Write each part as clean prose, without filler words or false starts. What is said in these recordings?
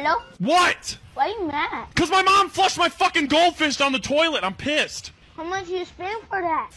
Daniel? What? Why are you mad? Because my mom flushed my fucking goldfish down the toilet. I'm pissed. How much do you spend for that?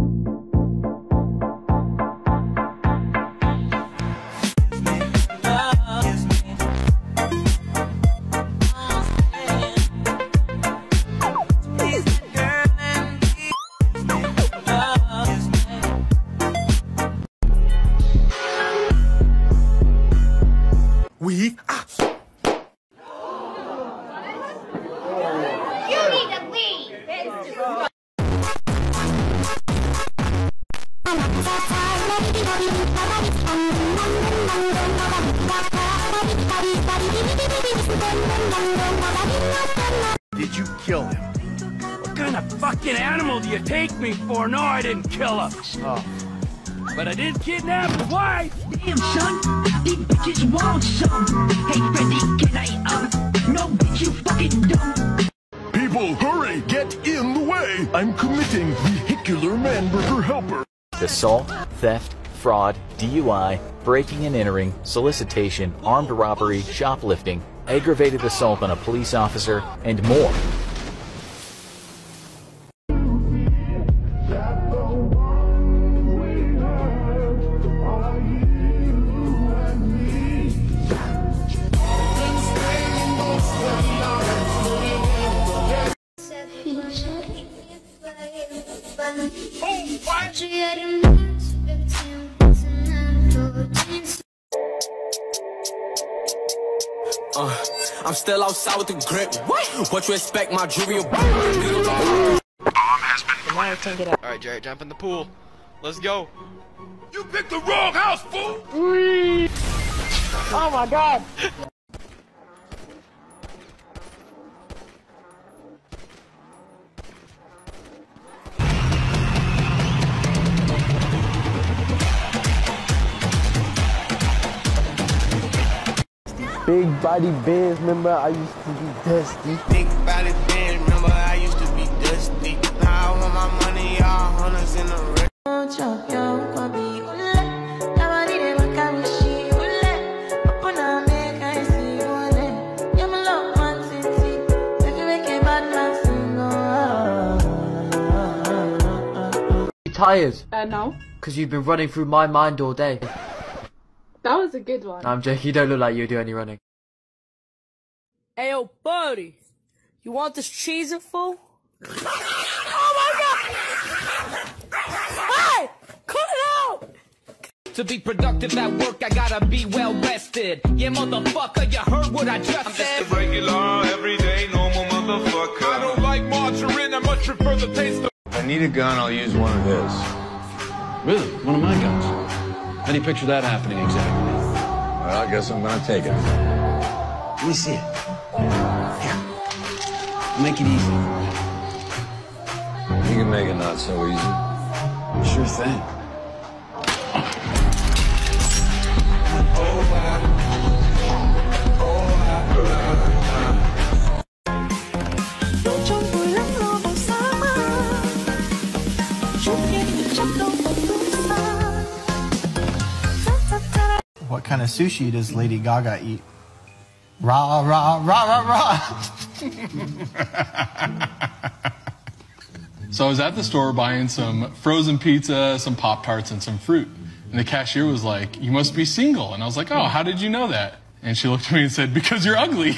Did you kill him? What kind of fucking animal do you take me for? No, I didn't kill him. Oh. But I did kidnap his wife. Damn, son, these bitches want some. Hey, Freddy, can I, no, bitch, you fucking dumb. People, hurry! Get in the way! I'm committing vehicular manburger helper. Assault, theft, fraud, DUI, breaking and entering, solicitation, armed robbery, shoplifting, aggravated assault on a police officer, and more. I'm still outside with the grip. What you expect, my jewelry? Alright, Jared, jump in the pool. Let's go. You picked the wrong house, fool! Oh my god! Big body bands, remember I used to be dusty. Big body band, remember I used to be dusty. Now I want my money, all hunters in the red. You tired? No. Because you've been running through my mind all day. That was a good one. I'm joking, you don't look like you do any running. Hey, yo, buddy. You want this cheese it, fool? Oh my god! Hey! Cut it out! To be productive at work, I gotta be well rested. Yeah, motherfucker, you heard what I just said. I'm just a regular, everyday, normal motherfucker. I don't like margarine, I much prefer the taste of... If I need a gun, I'll use one of his. Really? One of my guns? How do you picture that happening exactly? Well, I guess I'm gonna take it. Let me see it. Here. Make it easy. You can make it not so easy. Sure thing. What kind of sushi does Lady Gaga eat? Rah, rah, rah, rah, rah. So I was at the store buying some frozen pizza, some Pop-Tarts, and some fruit. And the cashier was like, "You must be single." And I was like, "Oh, how did you know that?" And she looked at me and said, "Because you're ugly."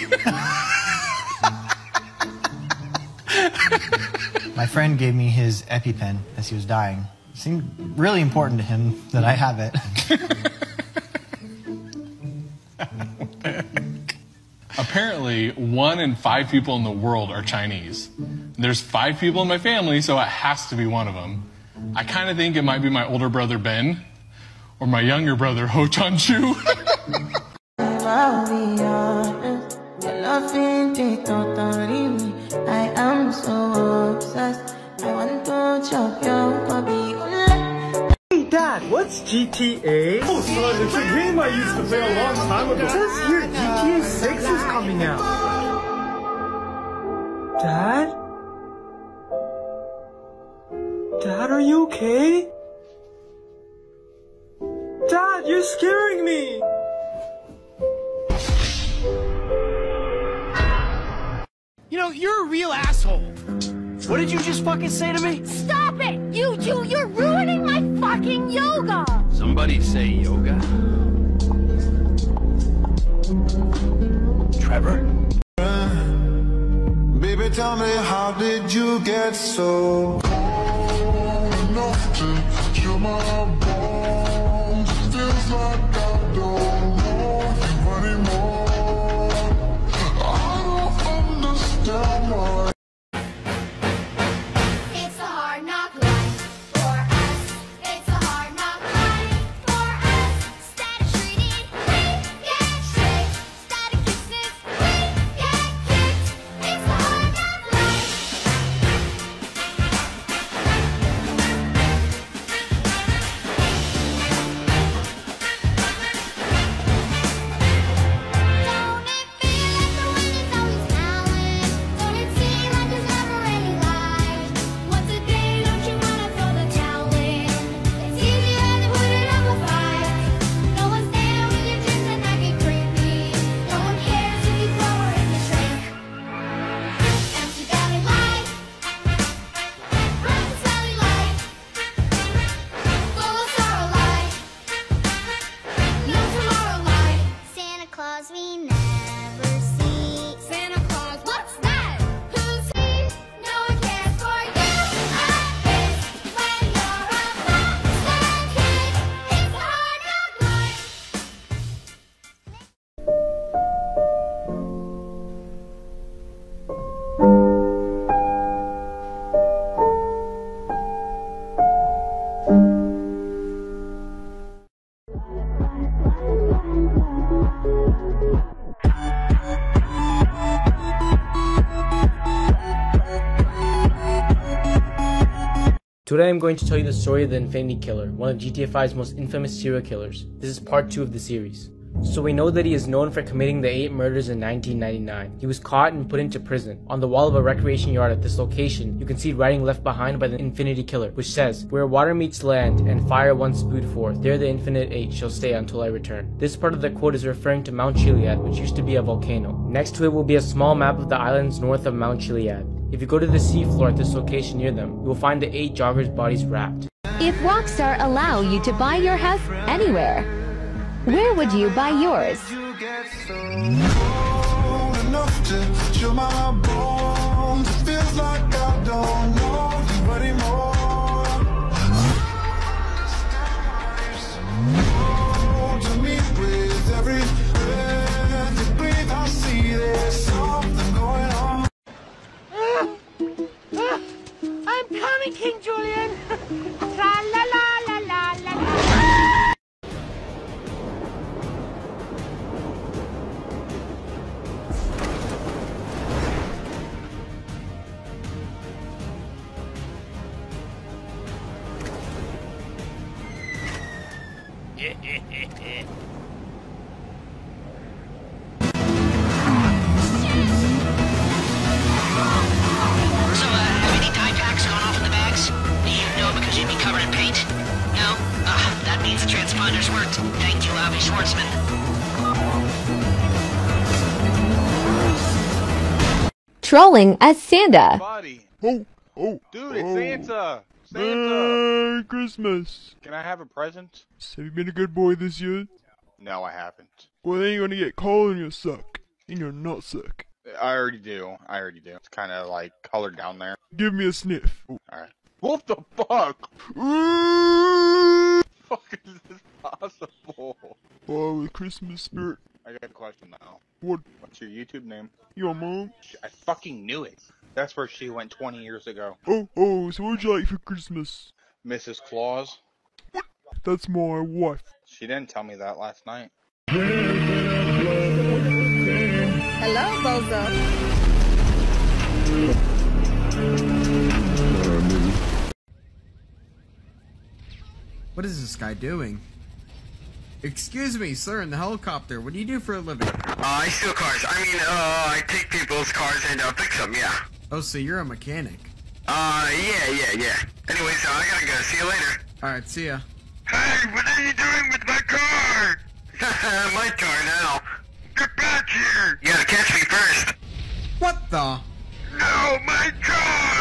My friend gave me his EpiPen as he was dying. It seemed really important to him that I have it. Apparently, 1 in 5 people in the world are Chinese. There's 5 people in my family, so it has to be one of them. I kind of think it might be my older brother, Ben, or my younger brother, Ho Chan Chu. I'll be honest, your loving it totally me. I am so obsessed. I want to chop your puppy. Hey Dad, what's GTA? Oh son, it's a game I used to play a long time ago. It says here GTA 6 is coming out. Dad? Dad, are you okay? Dad, you're scaring me! You know, you're a real asshole. What did you just fucking say to me? Stop it! You're ruining my fucking yoga! Somebody say yoga? Trevor? Baby, tell me, how did you get so cold enough to chill my bones? It feels like I don't know you anymore. I don't understand why. It's a hard knock life for us. It's a hard knock life for us. Static treated, we get tricked. Static kisses, we get kicked. It's a hard knock life. Don't it feel like the wind is always howling? Don't it seem like there's never any light? Once a day, don't you wanna throw the towel in? It's easier than putting up a fight. No one's there when your dreams are knocking creepy. No one cares if you grow or if you shrink. Empty belly life, broken smelly life, full of sorrow life, no tomorrow life. Santa Claus we never see. Santa Claus, what's that? Who's he? No one cares for you. I guess when you're a monster kid, it's a hard knock life. Today I'm going to tell you the story of the Infinity Killer, one of GTA 5's most infamous serial killers. This is part 2 of the series. So we know that he is known for committing the 8 murders in 1999. He was caught and put into prison. On the wall of a recreation yard at this location, you can see writing left behind by the Infinity Killer, which says, "Where water meets land and fire once spewed forth, there the Infinite 8 shall stay until I return." This part of the quote is referring to Mount Chiliad, which used to be a volcano. Next to it will be a small map of the islands north of Mount Chiliad. If you go to the seafloor at this location near them, you will find the 8 joggers' bodies wrapped. If Rockstar allow you to buy your house anywhere, where would you buy yours? Cold enough to chill my bones. It feels like I don't know you anymore. Cold to me with every breath you breathe. I see there's something going on. I'm coming, King Julian! Tra la la la la la la. So, have any tie packs gone off in the bags? No, because you'd be covered in paint? No? That means the transponders worked. Thank you, Avi Schwartzman. Trolling as Santa. Buddy. Oh. Dude, it's Santa. Merry Christmas. Can I have a present? Have you been a good boy this year? No, I haven't. Well, then you're gonna get coal in your suck. In your nut suck. I already do. It's kind of like colored down there. Give me a sniff. Alright. What the fuck? Fuck is this possible? Oh, the Christmas spirit. I got a question now. What? What's your YouTube name? Your mom? I fucking knew it. That's where she went 20 years ago. Oh, so what'd you like for Christmas? Mrs. Claus? What? That's my wife. She didn't tell me that last night. Hello, Bozo. What is this guy doing? Excuse me, sir, in the helicopter. What do you do for a living? I steal cars. I take people's cars and fix them, yeah. Oh, so you're a mechanic. Yeah. Anyways, I gotta go. See you later. Alright, see ya. Hey, what are you doing with my car? My car now. Get back here! You gotta catch me first. What the? Oh my god!